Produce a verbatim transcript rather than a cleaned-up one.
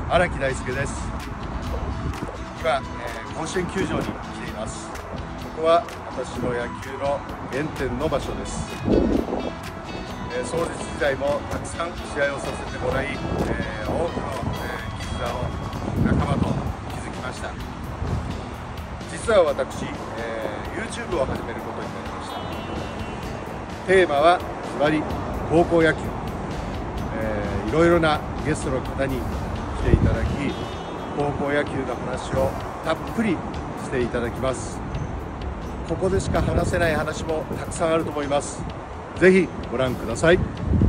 荒木大輔です。今、えー、甲子園球場に来ています。ここは私の野球の原点の場所です。えー、創立時代もたくさん試合をさせてもらい、えー、多くの、えー、絆を仲間と築きました。実は私、えー、YouTube を始めることになりました。テーマはズバリ高校野球、えー、いろいろなゲストの方に来ていただき、高校野球の話をたっぷりしていただきます。ここでしか話せない話もたくさんあると思います。ぜひご覧ください。